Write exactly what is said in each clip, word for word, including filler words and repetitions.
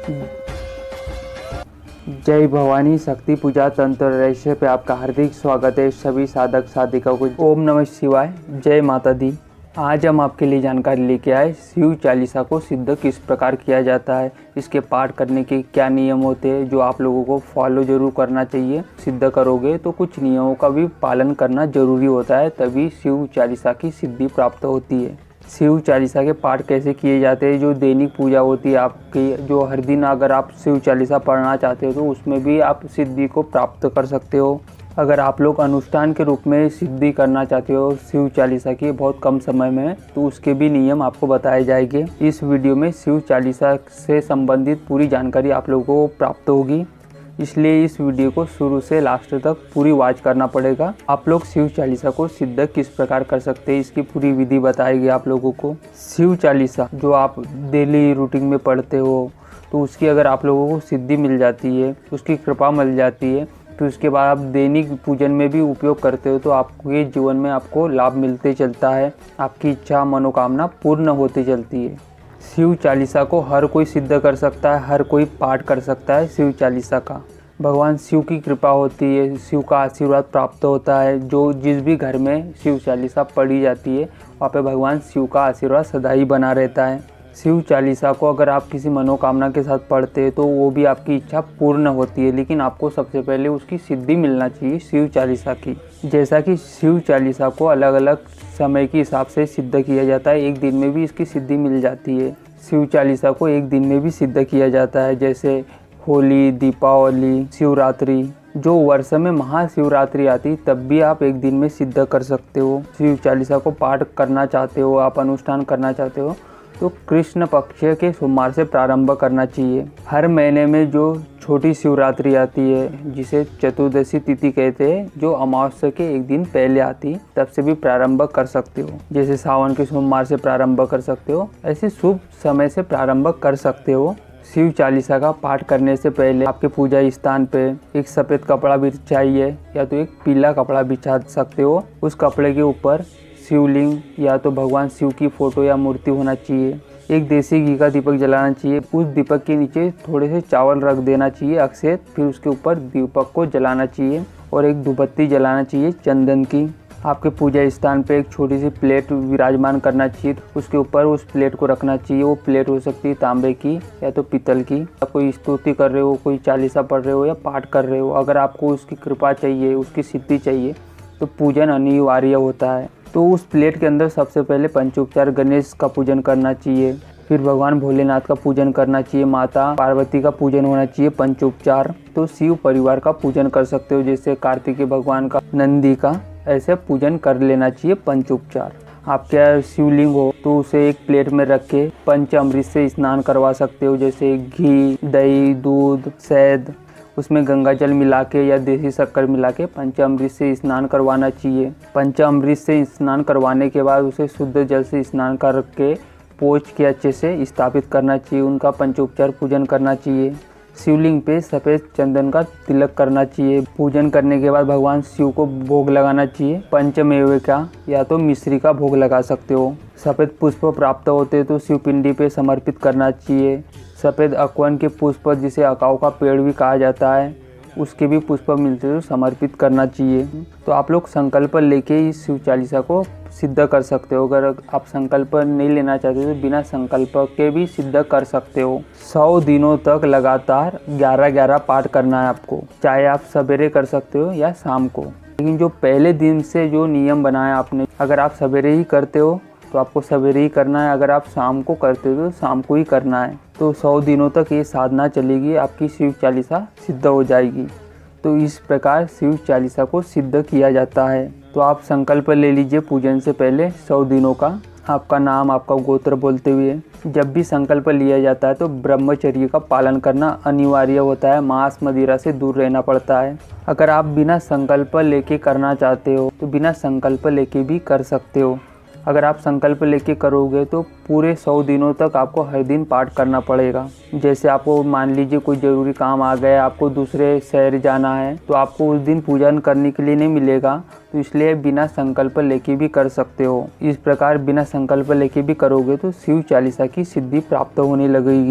जय भवानी शक्ति पूजा तंत्र रहस्य पे आपका हार्दिक स्वागत है सभी साधक साधिकाओं को। ओम नमः शिवाय, जय माता दी। आज हम आपके लिए जानकारी लेके आए शिव चालीसा को सिद्ध किस प्रकार किया जाता है, इसके पाठ करने के क्या नियम होते हैं जो आप लोगों को फॉलो जरूर करना चाहिए। सिद्ध करोगे तो कुछ नियमों का भी पालन करना जरूरी होता है, तभी शिव चालीसा की सिद्धि प्राप्त होती है। शिव चालीसा के पाठ कैसे किए जाते हैं, जो दैनिक पूजा होती है आपकी, जो हर दिन अगर आप शिव चालीसा पढ़ना चाहते हो तो उसमें भी आप सिद्धि को प्राप्त कर सकते हो। अगर आप लोग अनुष्ठान के रूप में सिद्धि करना चाहते हो शिव चालीसा की बहुत कम समय में, तो उसके भी नियम आपको बताए जाएंगे। इस वीडियो में शिव चालीसा से संबंधित पूरी जानकारी आप लोगों को प्राप्त होगी, इसलिए इस वीडियो को शुरू से लास्ट तक पूरी वॉच करना पड़ेगा। आप लोग शिव चालीसा को सिद्ध किस प्रकार कर सकते हैं, इसकी पूरी विधि बताएगी आप लोगों को। शिव चालीसा जो आप डेली रूटीन में पढ़ते हो, तो उसकी अगर आप लोगों को सिद्धि मिल जाती है, उसकी कृपा मिल जाती है, तो उसके बाद आप दैनिक पूजन में भी उपयोग करते हो, तो आपके जीवन में आपको लाभ मिलते चलता है, आपकी इच्छा मनोकामना पूर्ण होती चलती है। शिव चालीसा को हर कोई सिद्ध कर सकता है, हर कोई पाठ कर सकता है शिव चालीसा का। भगवान शिव की कृपा होती है, शिव का आशीर्वाद प्राप्त होता है। जो जिस भी घर में शिव चालीसा पढ़ी जाती है वहाँ पे भगवान शिव का आशीर्वाद सदा ही बना रहता है। शिव चालीसा को अगर आप किसी मनोकामना के साथ पढ़ते हैं तो वो भी आपकी इच्छा पूर्ण होती है, लेकिन आपको सबसे पहले उसकी सिद्धि मिलना चाहिए शिव चालीसा की। जैसा कि शिव चालीसा को अलग अलग समय के हिसाब से सिद्ध किया जाता है, एक दिन में भी इसकी सिद्धि मिल जाती है। शिव चालीसा को एक दिन में भी सिद्ध किया जाता है, जैसे होली, दीपावली, शिवरात्रि। जो वर्ष में महाशिवरात्रि आती तब भी आप एक दिन में सिद्ध कर सकते हो। शिव चालीसा को पाठ करना चाहते हो, आप अनुष्ठान करना चाहते हो, तो कृष्ण पक्ष के सोमवार से प्रारंभ करना चाहिए। हर महीने में जो छोटी शिवरात्रि आती है, जिसे चतुर्दशी तिथि कहते हैं, जो अमावस्या के एक दिन पहले आती, तब से भी प्रारंभ कर सकते हो। जैसे सावन के सोमवार से प्रारंभ कर सकते हो, ऐसे शुभ समय से प्रारंभ कर सकते हो। शिव चालीसा का पाठ करने से पहले आपके पूजा स्थान पे एक सफ़ेद कपड़ा बिछाइए, या तो एक पीला कपड़ा बिछा सकते हो। उस कपड़े के ऊपर शिवलिंग या तो भगवान शिव की फोटो या मूर्ति होना चाहिए। एक देसी घी का दीपक जलाना चाहिए। उस दीपक के नीचे थोड़े से चावल रख देना चाहिए अक्षत, फिर उसके ऊपर दीपक को जलाना चाहिए और एक धूपबत्ती जलाना चाहिए चंदन की। आपके पूजा स्थान पे एक छोटी सी प्लेट विराजमान करना चाहिए, उसके ऊपर उस प्लेट को रखना चाहिए। वो प्लेट हो सकती है तांबे की या तो पीतल की। आप कोई स्तुति कर रहे हो, कोई चालीसा पढ़ रहे हो या पाठ कर रहे हो, अगर आपको उसकी कृपा चाहिए, उसकी सिद्धि चाहिए, तो पूजन अनिवार्य होता है। तो उस प्लेट के अंदर सबसे पहले पंचोपचार गणेश का पूजन करना चाहिए, फिर भगवान भोलेनाथ का पूजन करना चाहिए, माता पार्वती का पूजन होना चाहिए पंचोपचार। तो शिव परिवार का पूजन कर सकते हो, जैसे कार्तिकेय भगवान का, नंदी का, ऐसे पूजन कर लेना चाहिए पंचोपचार। आपके शिवलिंग हो तो उसे एक प्लेट में रख के पंचामृत से स्नान करवा सकते हो, जैसे घी, दही, दूध, शहद, उसमें गंगा जल मिला के या देसी शक्कर मिला के पंचामृत से स्नान करवाना चाहिए। पंचामृत से स्नान करवाने के बाद उसे शुद्ध जल से स्नान करके पोंछ के अच्छे से स्थापित करना चाहिए। उनका पंचोपचार पूजन करना चाहिए। शिवलिंग पे सफ़ेद चंदन का तिलक करना चाहिए। पूजन करने के बाद भगवान शिव को भोग लगाना चाहिए। पंचमेवे का या तो मिश्री का भोग लगा सकते हो। सफ़ेद पुष्प प्राप्त होते तो शिवपिंडी पे समर्पित करना चाहिए। सफ़ेद अकवन के पुष्प, जिसे अकाव का पेड़ भी कहा जाता है, उसके भी पुष्प मिलते तो समर्पित करना चाहिए। तो आप लोग संकल्प लेके इस शिव चालीसा को सिद्ध कर सकते हो। अगर आप संकल्प नहीं लेना चाहते तो बिना संकल्प के भी सिद्ध कर सकते हो। सौ दिनों तक लगातार ग्यारह ग्यारह पाठ करना है आपको, चाहे आप सवेरे कर सकते हो या शाम को। लेकिन जो पहले दिन से जो नियम बनाया आपने, अगर आप सवेरे ही करते हो तो आपको सवेरे ही करना है, अगर आप शाम को करते हो तो शाम को ही करना है। तो सौ दिनों तक ये साधना चलेगी, आपकी शिव चालीसा सिद्ध हो जाएगी। तो इस प्रकार शिव चालीसा को सिद्ध किया जाता है। तो आप संकल्प ले लीजिए पूजन से पहले सौ दिनों का, आपका नाम, आपका गोत्र बोलते हुए। जब भी संकल्प लिया जाता है तो ब्रह्मचर्य का पालन करना अनिवार्य होता है, मांस मदिरा से दूर रहना पड़ता है। अगर आप बिना संकल्प लेके करना चाहते हो तो बिना संकल्प लेके भी कर सकते हो। अगर आप संकल्प लेके करोगे तो पूरे सौ दिनों तक आपको हर दिन पाठ करना पड़ेगा। जैसे आपको मान लीजिए कोई ज़रूरी काम आ गया, आपको दूसरे शहर जाना है, तो आपको उस दिन पूजन करने के लिए नहीं मिलेगा, तो इसलिए बिना संकल्प लेके भी कर सकते हो। इस प्रकार बिना संकल्प लेके भी करोगे तो शिव चालीसा की सिद्धि प्राप्त होने लगेगी।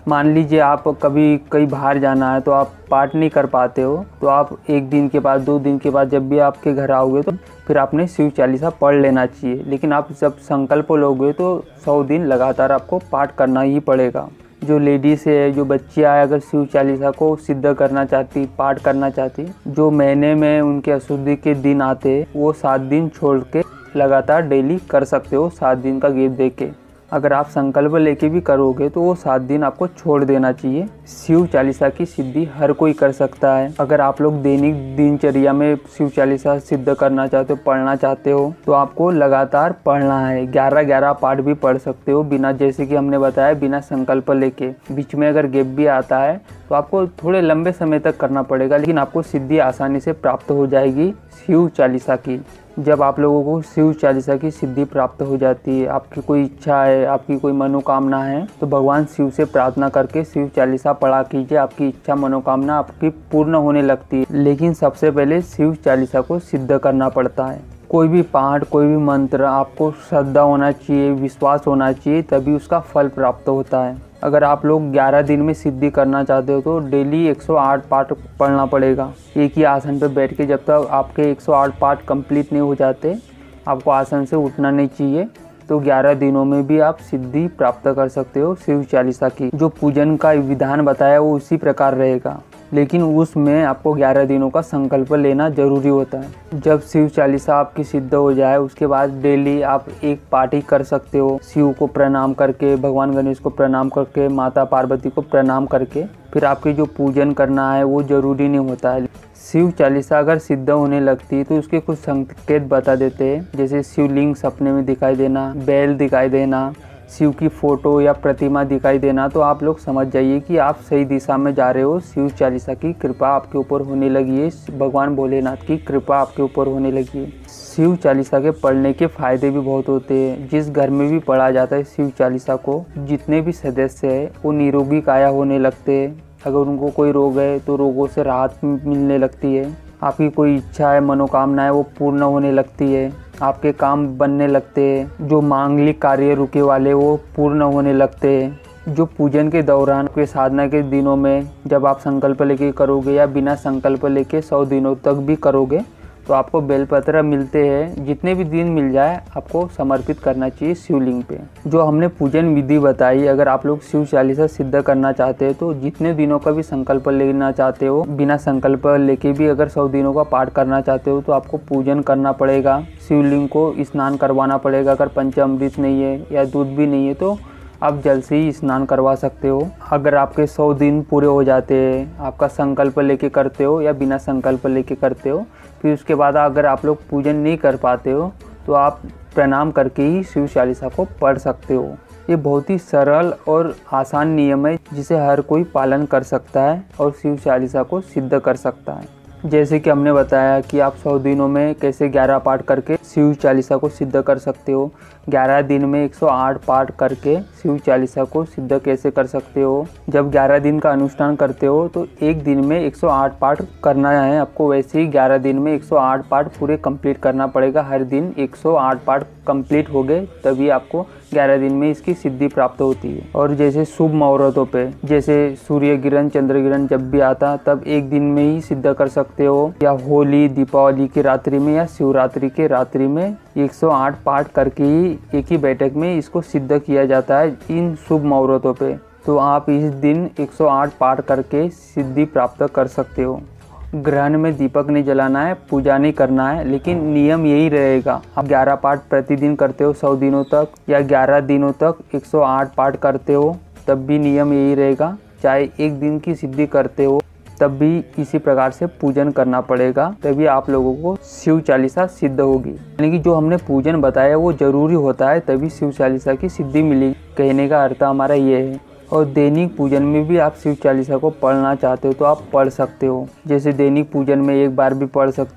मान लीजिए आप कभी कहीं बाहर जाना है तो आप पाठ नहीं कर पाते हो, तो आप एक दिन के बाद, दो दिन के बाद जब भी आपके घर आओगे तो फिर आपने शिव चालीसा पढ़ लेना चाहिए। लेकिन आप जब संकल्प लोगे तो सौ दिन लगातार आपको पाठ करना ही पड़ेगा। जो लेडीज़ है, जो बच्चियाँ है, अगर शिव चालीसा को सिद्ध करना चाहती, पाठ करना चाहती, जो महीने में उनके अशुद्धि के दिन आते वो सात दिन छोड़ के लगातार डेली कर सकते हो, सात दिन का गैप दे के। अगर आप संकल्प लेके भी करोगे तो वो सात दिन आपको छोड़ देना चाहिए। शिव चालीसा की सिद्धि हर कोई कर सकता है। अगर आप लोग दैनिक दिनचर्या में शिव चालीसा सिद्ध करना चाहते हो, पढ़ना चाहते हो, तो आपको लगातार पढ़ना है। ग्यारह ग्यारह पाठ भी पढ़ सकते हो बिना, जैसे कि हमने बताया, बिना संकल्प लेके। बीच में अगर गैप भी आता है तो आपको थोड़े लंबे समय तक करना पड़ेगा, लेकिन आपको सिद्धि आसानी से प्राप्त हो जाएगी शिव चालीसा की। जब आप लोगों को शिव चालीसा की सिद्धि प्राप्त हो जाती है, आपकी कोई इच्छा है, आपकी कोई मनोकामना है, तो भगवान शिव से प्रार्थना करके शिव चालीसा पढ़ा कीजिए। आपकी इच्छा मनोकामना आपकी पूर्ण होने लगती है। लेकिन सबसे पहले शिव चालीसा को सिद्ध करना पड़ता है। कोई भी पाठ, कोई भी मंत्र, आपको श्रद्धा होना चाहिए, विश्वास होना चाहिए, तभी उसका फल प्राप्त होता है। अगर आप लोग ग्यारह दिन में सिद्धि करना चाहते हो तो डेली एक सौ आठ पाठ पढ़ना पड़ेगा, एक ही आसन पर बैठ के। जब तक आपके एक सौ आठ पाठ कंप्लीट नहीं हो जाते, आपको आसन से उठना नहीं चाहिए। तो ग्यारह दिनों में भी आप सिद्धि प्राप्त कर सकते हो शिव चालीसा की। जो पूजन का विधान बताया वो उसी प्रकार रहेगा, लेकिन उसमें आपको ग्यारह दिनों का संकल्प लेना जरूरी होता है। जब शिव चालीसा आपकी सिद्ध हो जाए, उसके बाद डेली आप एक पाठ ही कर सकते हो। शिव को प्रणाम करके, भगवान गणेश को प्रणाम करके, माता पार्वती को प्रणाम करके फिर आपकी जो पूजन करना है वो जरूरी नहीं होता है। शिव चालीसा अगर सिद्ध होने लगती है तो उसके कुछ संकेत बता देते हैं, जैसे शिवलिंग सपने में दिखाई देना, बैल दिखाई देना, शिव की फोटो या प्रतिमा दिखाई देना, तो आप लोग समझ जाइए कि आप सही दिशा में जा रहे हो। शिव चालीसा की कृपा आपके ऊपर होने लगी है, भगवान भोलेनाथ की कृपा आपके ऊपर होने लगी है। शिव चालीसा के पढ़ने के फायदे भी बहुत होते हैं। जिस घर में भी पढ़ा जाता है शिव चालीसा को, जितने भी सदस्य हैं वो निरोगी काया होने लगते हैं। अगर उनको कोई रोग है तो रोगों से राहत मिलने लगती है। आपकी कोई इच्छा है, मनोकामना है, वो पूर्ण होने लगती है। आपके काम बनने लगते हैं। जो मांगलिक कार्य रुके वाले वो पूर्ण होने लगते हैं। जो पूजन के दौरान के साधना के दिनों में जब आप संकल्प लेके करोगे या बिना संकल्प लेके सौ दिनों तक भी करोगे तो आपको बेलपत्र मिलते हैं। जितने भी दिन मिल जाए आपको समर्पित करना चाहिए शिवलिंग पे। जो हमने पूजन विधि बताई, अगर आप लोग शिव चालीसा सिद्ध करना चाहते हैं तो जितने दिनों का भी संकल्प लेना चाहते हो, बिना संकल्प लेके भी अगर सौ दिनों का पाठ करना चाहते हो तो आपको पूजन करना पड़ेगा। शिवलिंग को स्नान करवाना पड़ेगा। अगर पंचामृत नहीं है या दूध भी नहीं है तो आप जल से ही स्नान करवा सकते हो। अगर आपके सौ दिन पूरे हो जाते हैं, आपका संकल्प लेके करते हो या बिना संकल्प लेके करते हो, फिर उसके बाद अगर आप लोग पूजन नहीं कर पाते हो तो आप प्रणाम करके ही शिव चालीसा को पढ़ सकते हो। ये बहुत ही सरल और आसान नियम है जिसे हर कोई पालन कर सकता है और शिव चालीसा को सिद्ध कर सकता है। जैसे कि हमने बताया कि आप सौ दिनों में कैसे ग्यारह पाठ करके शिव चालीसा को सिद्ध कर सकते हो। ग्यारह दिन में एक सौ आठ पाठ करके शिव चालीसा को सिद्ध कैसे कर सकते हो। जब ग्यारह दिन का अनुष्ठान करते हो तो एक दिन में एक सौ आठ पाठ करना है आपको, वैसे ही ग्यारह दिन में एक सौ आठ पाठ पूरे कंप्लीट करना पड़ेगा। हर दिन एक सौ आठ पाठ कंप्लीट हो गए तभी आपको ग्यारह दिन में इसकी सिद्धि प्राप्त होती है। और जैसे शुभ मुहूर्तों पे, जैसे सूर्य ग्रहण, चंद्र ग्रहण जब भी आता तब एक दिन में ही सिद्ध कर सकते हो, या होली, दीपावली की रात्रि में या शिवरात्रि के रात्रि में एक सौ आठ पाठ करके ही एक ही बैठक में इसको सिद्ध किया जाता है इन शुभ मुहूर्तों पे। तो आप इस दिन एक सौ आठ पाठ करके सिद्धि प्राप्त कर सकते हो। ग्रहण में दीपक नहीं जलाना है, पूजा नहीं करना है, लेकिन नियम यही रहेगा। आप ग्यारह पाठ प्रतिदिन करते हो सौ दिनों तक, या ग्यारह दिनों तक एक सौ आठ पाठ करते हो, तब भी नियम यही रहेगा। चाहे एक दिन की सिद्धि करते हो तब भी इसी प्रकार से पूजन करना पड़ेगा, तभी आप लोगों को शिव चालीसा सिद्ध होगी। यानी कि जो हमने पूजन बताया वो जरूरी होता है, तभी शिव चालीसा की सिद्धि मिलेगी। कहने का अर्थ हमारा ये है। और दैनिक पूजन में भी आप शिव चालीसा को पढ़ना चाहते हो तो आप पढ़ सकते हो। जैसे दैनिक पूजन में एक बार भी पढ़ सकते हो,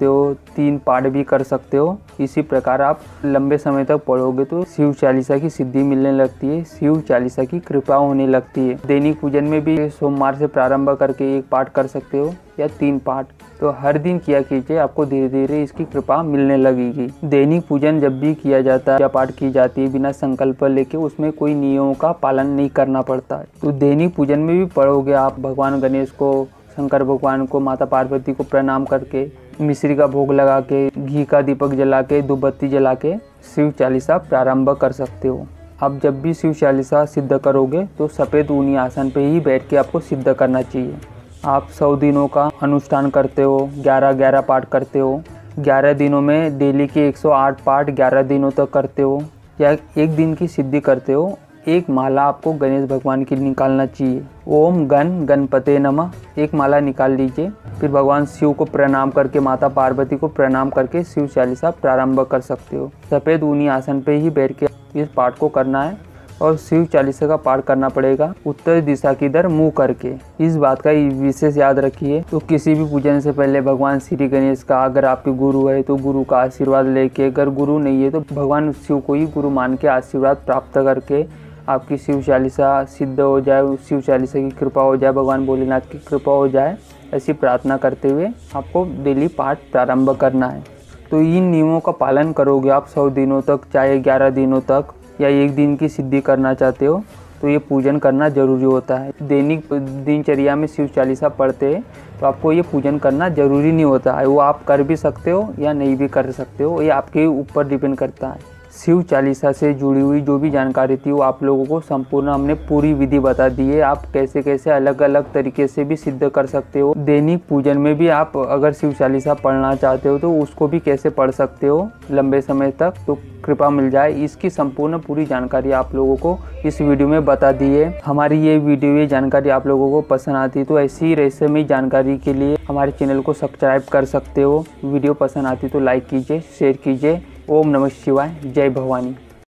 तीन पाठ भी कर सकते हो। इसी प्रकार आप लंबे समय तक पढ़ोगे तो शिव चालीसा की सिद्धि मिलने लगती है, शिव चालीसा की कृपा होने लगती है। दैनिक पूजन में भी सोमवार से प्रारंभ करके एक पाठ कर सकते हो या तीन पाठ, तो हर दिन किया कीजिए, आपको धीरे धीरे इसकी कृपा मिलने लगेगी। दैनिक पूजन जब भी किया जाता है या पाठ की जाती है बिना संकल्प लेके, उसमें कोई नियमों का पालन नहीं करना पड़ता है। तो दैनिक पूजन में भी पढ़ोगे आप भगवान गणेश को, शंकर भगवान को, माता पार्वती को प्रणाम करके, मिश्री का भोग लगा के, घी का दीपक जला के, धूपबत्ती जला के शिव चालीसा प्रारंभ कर सकते हो। आप जब भी शिव चालीसा सिद्ध करोगे तो सफ़ेद ऊनी आसन पे ही बैठ के आपको सिद्ध करना चाहिए। आप सौ दिनों का अनुष्ठान करते हो, ग्यारह ग्यारह पाठ करते हो, ग्यारह दिनों में डेली के एक सौ आठ पाठ ग्यारह दिनों तक करते हो, या एक दिन की सिद्धि करते हो, एक माला आपको गणेश भगवान की निकालना चाहिए। ओम गण गणपते नमः एक माला निकाल लीजिए। फिर भगवान शिव को प्रणाम करके, माता पार्वती को प्रणाम करके शिव चालीसा प्रारंभ कर सकते हो। सफ़ेद ऊनी आसन पे ही बैठ के इस पाठ को करना है और शिव चालीसा का पाठ करना पड़ेगा उत्तर दिशा की तरफ मुँह करके। इस बात का विशेष याद रखिए। तो किसी भी पूजन से पहले भगवान श्री गणेश का, अगर आपके गुरु है तो गुरु का आशीर्वाद लेके, अगर गुरु नहीं है तो भगवान शिव को ही गुरु मान के आशीर्वाद प्राप्त करके आपकी शिव चालीसा सिद्ध हो जाए, शिव चालीसा की कृपा हो जाए, भगवान भोलेनाथ की कृपा हो जाए, ऐसी प्रार्थना करते हुए आपको डेली पाठ प्रारंभ करना है। तो इन नियमों का पालन करोगे आप सौ दिनों तक, चाहे ग्यारह दिनों तक, या एक दिन की सिद्धि करना चाहते हो तो ये पूजन करना जरूरी होता है। दैनिक दिनचर्या में शिव चालीसा पढ़ते हैं तो आपको ये पूजन करना जरूरी नहीं होता है। वो आप कर भी सकते हो या नहीं भी कर सकते हो, ये आपके ऊपर डिपेंड करता है। शिव चालीसा से जुड़ी हुई जो भी जानकारी थी वो आप लोगों को संपूर्ण हमने पूरी विधि बता दी है। आप कैसे कैसे अलग अलग तरीके से भी सिद्ध कर सकते हो। दैनिक पूजन में भी आप अगर शिव चालीसा पढ़ना चाहते हो तो उसको भी कैसे पढ़ सकते हो लंबे समय तक, तो कृपा मिल जाए, इसकी संपूर्ण पूरी जानकारी आप लोगों को इस वीडियो में बता दी है। हमारी ये वीडियो ये जानकारी आप लोगों को पसंद आती तो ऐसी ही रहस्यमयी जानकारी के लिए हमारे चैनल को सब्सक्राइब कर सकते हो। वीडियो पसंद आती तो लाइक कीजिए, शेयर कीजिए। ओम नमः शिवाय, जय भवानी।